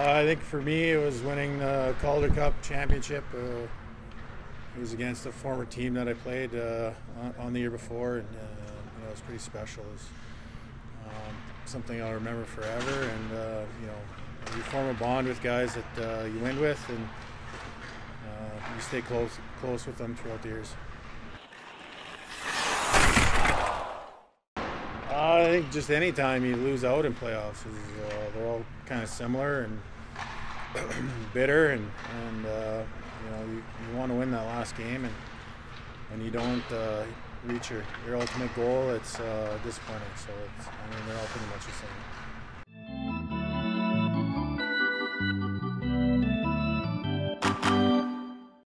I think for me it was winning the Calder Cup championship. It was against a former team that I played on the year before, and it was pretty special. It was something I'll remember forever, and you form a bond with guys that you win with, and you stay close with them throughout the years. I think just any time you lose out in playoffs, they're all kind of similar and bitter, and you want to win that last game, and when you don't reach your ultimate goal, it's disappointing. So they're all pretty much the same.